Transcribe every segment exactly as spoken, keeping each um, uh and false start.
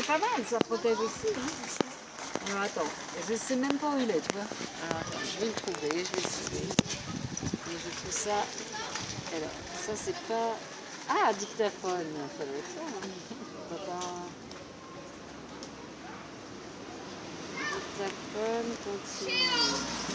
pas mal, ça protège aussi. Hein. Alors attends, je sais même pas où il est, tu vois. Alors attends, je vais le trouver, je vais essayer. Mais je trouve ça... Alors, ça c'est pas... Ah, dictaphone, ça doit être ça. Hein. Papa... Dictaphone continue.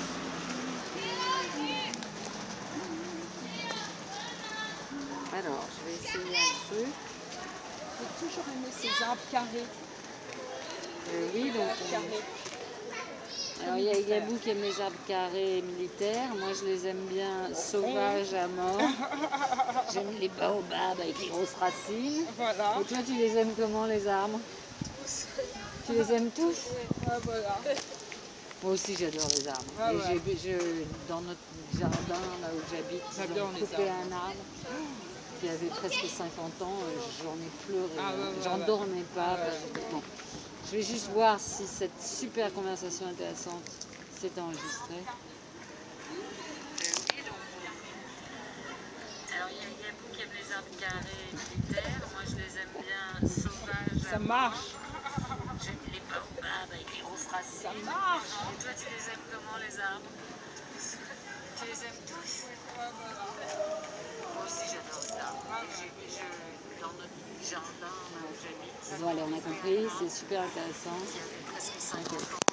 Alors, je vais essayer un truc. J'ai toujours aimé ces arbres carrés. Euh, oui, donc... Carrés. Alors, il y a Gabou qui aime les arbres carrés militaires. Moi, je les aime bien sauvages à mort. J'aime les baobabs avec les grosses racines. Voilà. Et toi, tu les aimes comment, les arbres? Tu les aimes tous? Ouais, voilà. Moi aussi, j'adore les arbres. Ah, Et ouais. j'ai- je, dans notre jardin, là où j'habite, ils J'adore ont les coupé arbres. un arbre qui avait presque cinquante ans. euh, J'en ai pleuré. Ah, ouais, ouais, J'en ouais. dormais pas. Ah, ouais. parce que- bon. Je vais juste voir si cette super conversation intéressante s'est enregistrée. Alors, il y a Gabou qui aime les arbres carrés militaires. Moi, je les aime bien sauvages. Ça marche. J'aime les baobabs avec les grosses racines. Ça marche. Et toi, tu les aimes comment, les arbres? Tu les aimes tous? Moi aussi, j'adore les arbres. J'ai- je- Dans notre jardin, là où j'habite. Bon, allez, on a compris, c'est super intéressant. Il y avait presque cinquante ans.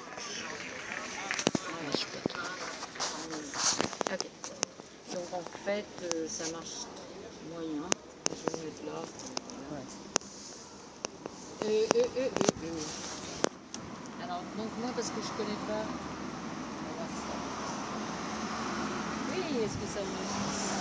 Ok. Donc en fait, euh, ça marche moyen. Je vais le mettre là. Voilà. Euh, euh, euh, euh, euh. Alors, donc moi, parce que je connais pas... on va voir ça. Oui, est-ce que ça marche?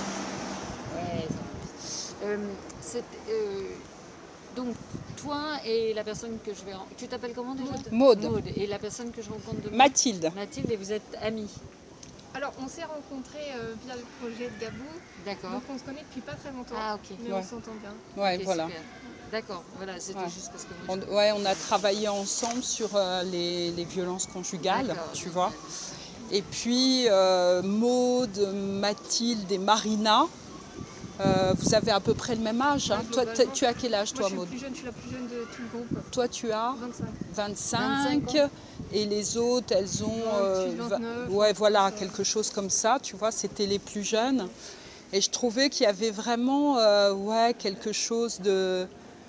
Ouais, ça marche. Euh, c'est, euh, donc, toi et la personne que je vais... ren- Tu t'appelles comment déjà? Maude. Maude. Et la personne que je rencontre demain? Mathilde. Mathilde, et vous êtes amies? Alors, on s'est rencontrés euh, via le projet de Gabou, D'accord. donc on se connaît depuis pas très longtemps, Ah, ok. mais Ouais. on s'entend bien. Ouais, Ok, voilà. super. D'accord, voilà, c'était Ouais. juste parce que... On, ouais, on a travaillé ensemble sur euh, les, les violences conjugales, D'accord, tu génial. vois. Et puis euh, Maude, Mathilde et Marina, euh, vous avez à peu près le même âge. Hein. Ouais, Toi, globalement. tu as quel âge, Moi, toi, je suis Maude? plus jeune, je suis la plus jeune de tout le groupe, Toi, tu as vingt-cinq. vingt-cinq, vingt-cinq ans. et les autres, elles ont vingt-huit, va- vingt-neuf, ouais, voilà, ça. quelque chose comme ça. Tu vois, c'était les plus jeunes. Et je trouvais qu'il y avait vraiment, euh, ouais, quelque chose de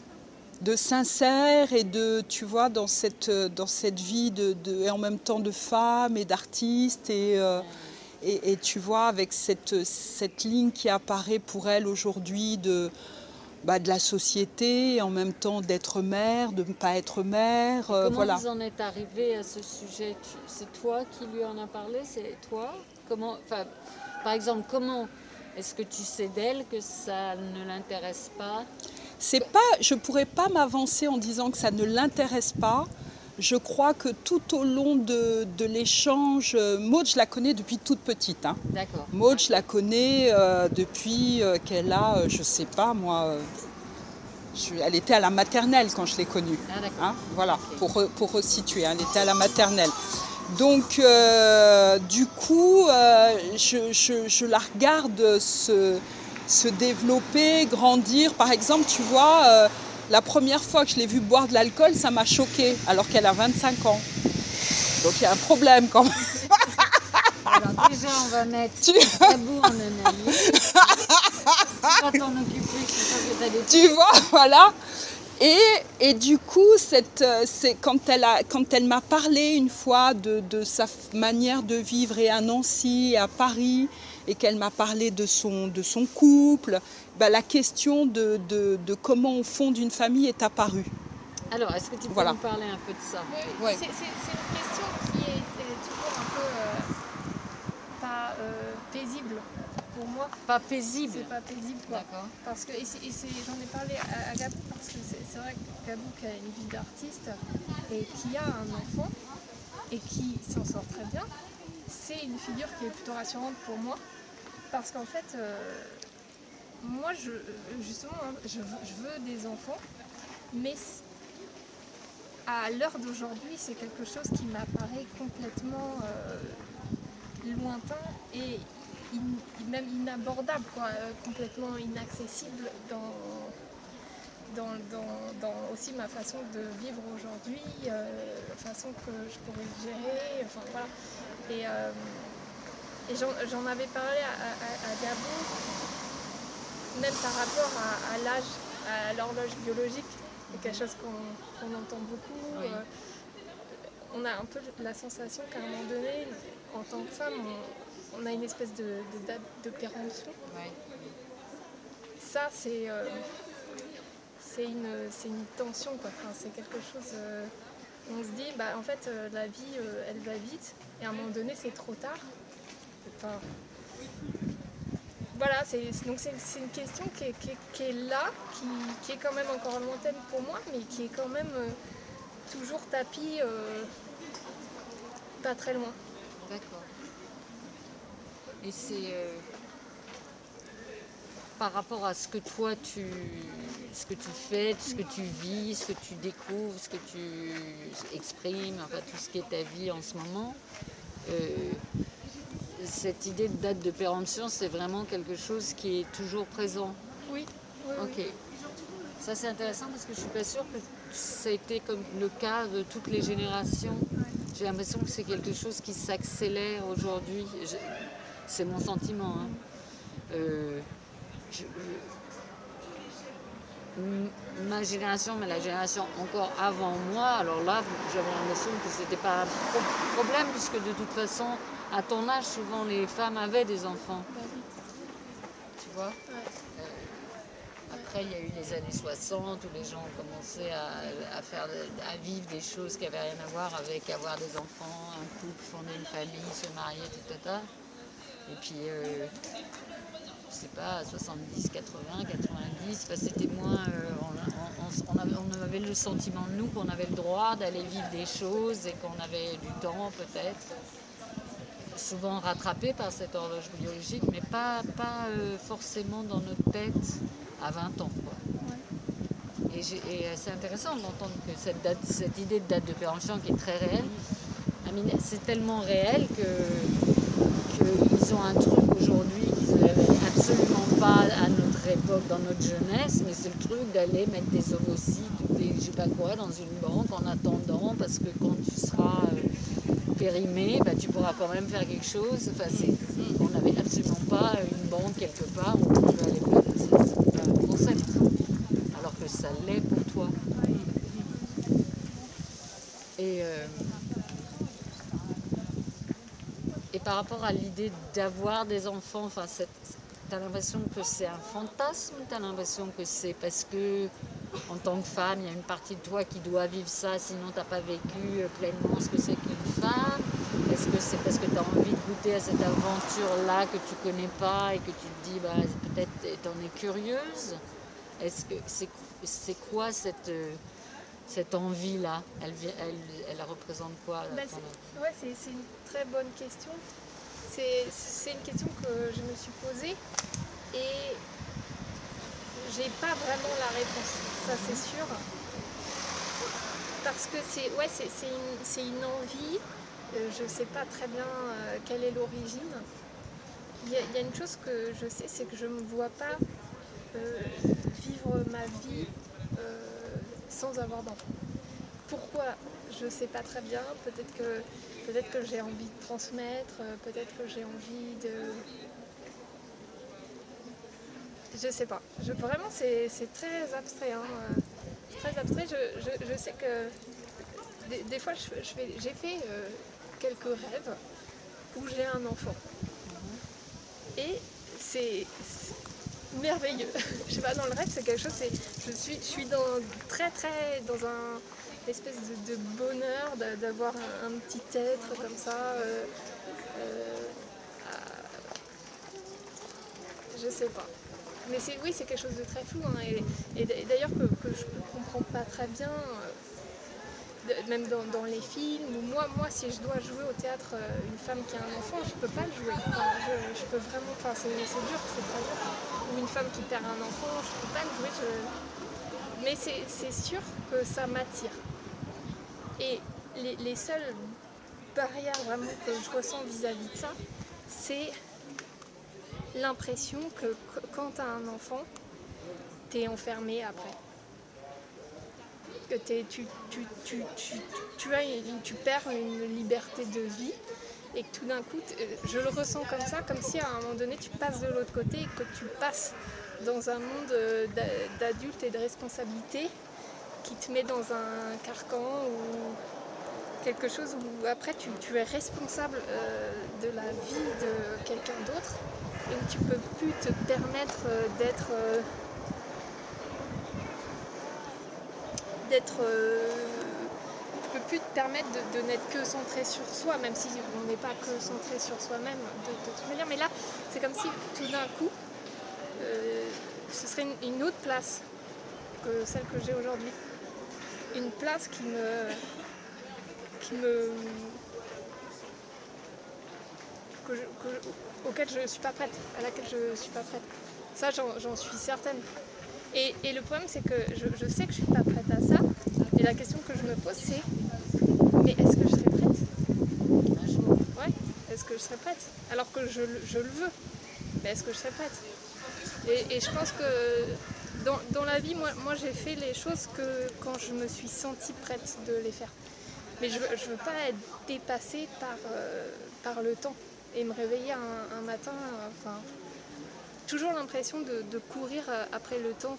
de sincère et de, tu vois, dans cette, dans cette vie de, de, et en même temps de femme et d'artiste et, euh, et, et tu vois, avec cette, cette ligne qui apparaît pour elle aujourd'hui de, bah, de la société et en même temps d'être mère, de ne pas être mère, euh, Comment voilà. vous en êtes arrivé à ce sujet? Tu- C'est toi qui lui en as parlé? C'est toi? Comment, enfin, par exemple, comment est-ce que tu sais d'elle que ça ne l'intéresse pas? C'est pas, je ne pourrais pas m'avancer en disant que ça ne l'intéresse pas. Je crois que tout au long de, de l'échange, Maude, je la connais depuis toute petite. Hein. D'accord. Maude, je la connais euh, depuis euh, qu'elle a, euh, je ne sais pas moi, euh, je, elle était à la maternelle quand je l'ai connue. Ah, d'accord. Hein, voilà, Ok. pour, pour resituer, elle était à la maternelle. Donc, euh, du coup, euh, je, je, je la regarde se, se développer, grandir. Par exemple, tu vois, euh, la première fois que je l'ai vue boire de l'alcool, ça m'a choquée, alors qu'elle a vingt-cinq ans. Donc, il y a un problème quand même. Alors déjà, on va mettre Tu- Gabou en analyse. Tu vas t'en occuper, je suis sûre que t'as des... Tu vois, voilà. Et, et du coup, cette, c'est, quand elle, a, quand elle m'a parlé une fois de, de sa manière de vivre et à Nancy et à Paris, et qu'elle m'a parlé de son, de son couple, ben, la question de, de, de comment on fonde une famille est apparue. Alors, est-ce que tu peux Voilà. nous parler un peu de ça? Oui, Ouais. c'est, c'est- c'est une question qui est, est toujours un peu euh, pas euh, paisible pour moi. Pas paisible. C'est pas paisible quoi. D'accord. Parce que, et c'est- et c'est- j'en ai parlé à, à Gabou parce que c'est, c'est vrai que Gabou qui a une vie d'artiste et qui a un enfant et qui s'en sort très bien, c'est une figure qui est plutôt rassurante pour moi parce qu'en fait, euh, moi je, justement, hein, je, veux- je veux des enfants, mais c- à l'heure d'aujourd'hui, c'est quelque chose qui m'apparaît complètement euh, lointain et in- même inabordable, quoi, euh, complètement inaccessible dans, dans, dans, dans aussi ma façon de vivre aujourd'hui, euh, la façon que je pourrais le gérer, enfin voilà. Et, euh, et j'en avais parlé à, à, à Gabon, même par rapport à, à l'âge, à l'horloge biologique, c'est quelque chose qu'on qu'on entend beaucoup. Oui. Euh, on a un peu la sensation qu'à un moment donné, en tant que femme, on, on a une espèce de, de date de péremption. Oui. Ça, c'est euh, c'est une, une tension, quoi. Enfin, c'est quelque chose... Euh, on se dit, bah, en fait, euh, la vie, euh, elle va vite, et à un moment donné, c'est trop tard. Enfin, voilà, donc c'est une question qui est, qui est, qui est là, qui, qui est quand même encore lointaine pour moi, mais qui est quand même euh, toujours tapis euh, pas très loin. D'accord. Et c'est euh, par rapport à ce que toi tu, ce que tu fais, ce que tu vis, ce que tu découvres, ce que tu exprimes, enfin tout ce qui est ta vie en ce moment. Euh, cette idée de date de péremption, c'est vraiment quelque chose qui est toujours présent. Oui. oui ok. Oui. Ça c'est intéressant parce que je suis pas sûre que ça a été comme le cas de toutes les générations. J'ai l'impression que c'est quelque chose qui s'accélère aujourd'hui. C'est mon sentiment. Hein. Euh, je, je, ma génération, mais la génération encore avant moi, alors là, j'avais l'impression que c'était pas un pro problème puisque de toute façon, à ton âge, souvent les femmes avaient des enfants. Tu vois. euh, Après, il y a eu les années soixante où les gens ont commencé à, à, faire, à vivre des choses qui n'avaient rien à voir avec avoir des enfants, un couple, fonder une famille, se marier, et cetera. Et puis, euh, je sais pas, soixante-dix, quatre-vingts, quatre-vingt-dix, enfin, c'était moins... Euh, on, on, on, avait, on avait le sentiment, nous, qu'on avait le droit d'aller vivre des choses et qu'on avait du temps, peut-être. Souvent rattrapé par cette horloge biologique, mais pas, pas euh, forcément dans notre tête à vingt ans. Quoi. Ouais. Et, et c'est intéressant d'entendre que cette, date, cette idée de date de péremption qui est très réelle, c'est tellement réel que qu'ils ont un truc aujourd'hui qu'ils n'avaient absolument pas à notre époque, dans notre jeunesse, mais c'est le truc d'aller mettre des ovocytes ou des je sais pas quoi dans une banque en attendant, parce que quand tu seras euh, périmé, bah, tu pourras quand même faire quelque chose. Enfin, on n'avait absolument pas une banque quelque part où on pouvait aller mettre. C'est pas un concept, alors que ça l'est pour toi. Et euh, Et par rapport à l'idée d'avoir des enfants, enfin, tu as l'impression que c'est un fantasme, tu as l'impression que c'est parce que, en tant que femme, il y a une partie de toi qui doit vivre ça, sinon tu n'as pas vécu pleinement ce que c'est qu'une femme. Est-ce que c'est parce que tu as envie de goûter à cette aventure-là que tu ne connais pas et que tu te dis, bah, peut-être tu en es curieuse? Est-ce que c'est c'est quoi cette... Cette envie-là, elle, elle, elle représente quoi? Bah c'est ouais, c'est une très bonne question. C'est une question que je me suis posée et j'ai pas vraiment la réponse, ça c'est sûr. Parce que c'est ouais, c'est une, une envie, euh, je sais pas très bien euh, quelle est l'origine. Il y, y a une chose que je sais, c'est que je me vois pas euh, vivre ma vie euh, sans avoir d'enfant. Pourquoi? Je ne sais pas très bien. Peut-être que, peut-être que j'ai envie de transmettre, peut-être que j'ai envie de... Je ne sais pas. Je, vraiment, c'est très abstrait. Hein. C'est très abstrait. Je, je, je sais que des, des fois, j'ai fait, fait euh, quelques rêves où j'ai un enfant. Et c'est... merveilleux. Je sais pas, dans le rêve, c'est quelque chose, je suis, je suis dans, très très dans un espèce de, de bonheur d'avoir un, un petit être comme ça. Euh, euh, je sais pas. Mais oui, c'est quelque chose de très flou. Hein, et et d'ailleurs que, que je ne comprends pas très bien, euh, de, même dans, dans les films. Où moi, moi, si je dois jouer au théâtre euh, une femme qui a un enfant, je ne peux pas le jouer. Enfin, je, je peux vraiment. Enfin, c'est dur, c'est très dur. Ou une femme qui perd un enfant, je ne peux pas le jouer. Je... Mais c'est sûr que ça m'attire. Et les, les seules barrières vraiment que je ressens vis-à-vis de ça, c'est l'impression que quand tu as un enfant, tu es enfermé après. que t'es, tu, tu, tu, tu, tu, as une, tu perds une liberté de vie et que tout d'un coup, je le ressens comme ça, comme si à un moment donné tu passes de l'autre côté et que tu passes dans un monde d'adultes et de responsabilité qui te met dans un carcan ou quelque chose où après tu, tu es responsable euh, de la vie de quelqu'un d'autre et où tu peux plus te permettre euh, d'être euh, d'être euh, tu peux plus te permettre de, de n'être que centré sur soi, même si on n'est pas que centré sur soi-même de, de toute manière, mais là c'est comme si tout d'un coup euh, ce serait une, une autre place que celle que j'ai aujourd'hui, une place qui me qui me que je, que, auquel je ne suis pas prête, à laquelle je ne suis pas prête. Ça, j'en suis certaine. Et, et le problème, c'est que je, je sais que je ne suis pas prête à ça. Et la question que je me pose, c'est mais est-ce que je serai prête un jour? Ouais, est-ce que je serai prête? Alors que je, je le veux, mais est-ce que je serai prête? et, et je pense que dans, dans la vie, moi, moi j'ai fait les choses que quand je me suis sentie prête de les faire. Mais je ne veux, veux pas être dépassée par, euh, par le temps et me réveiller un, un matin, enfin, toujours l'impression de, de courir après le temps.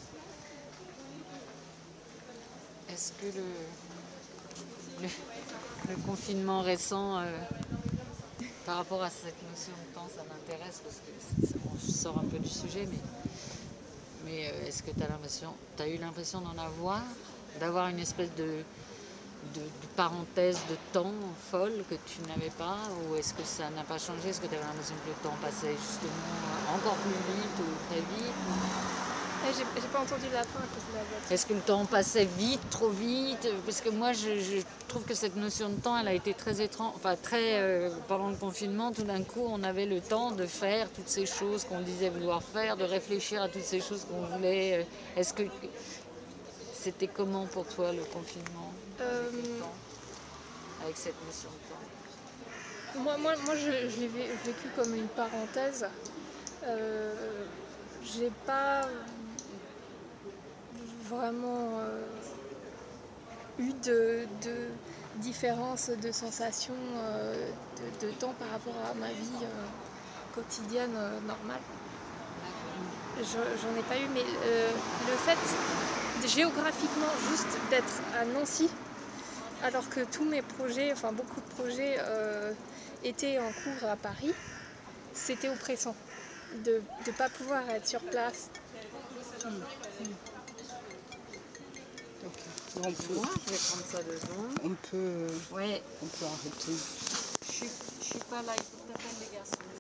Est-ce que le, le, le confinement récent, euh, par rapport à cette notion de temps, ça m'intéresse parce que ça, bon, je sors un peu du sujet, mais, mais euh, est-ce que tu as l'impression, tu as eu l'impression d'en avoir, d'avoir une espèce de De, de parenthèse de temps folle que tu n'avais pas, ou est-ce que ça n'a pas changé? Est-ce que tu avais l'impression que le temps passait justement encore plus vite ou très vite? Eh, j'ai pas entendu la fin à cause de la voiture. Est-ce que le temps passait vite, trop vite? Parce que moi je, je trouve que cette notion de temps elle a été très étrange, enfin très euh, pendant le confinement, tout d'un coup on avait le temps de faire toutes ces choses qu'on disait vouloir faire, de réfléchir à toutes ces choses qu'on voulait. Est-ce que c'était comment pour toi le confinement? Euh, avec cette notion de temps. Moi, moi, moi je, je l'ai vécu comme une parenthèse. Euh, j'ai pas vraiment euh, eu de, de différence de sensation euh, de, de temps par rapport à ma vie euh, quotidienne euh, normale. J'en ai pas eu, mais euh, le fait géographiquement juste d'être à Nancy, alors que tous mes projets, enfin beaucoup de projets euh, étaient en cours à Paris, c'était oppressant de ne pas pouvoir être sur place. Mmh. Mmh. Okay. On peut, moi, je vais prendre ça devant. On peut, ouais. on peut arrêter. Je suis, je suis pas là, il faut que t'appelles les garçons.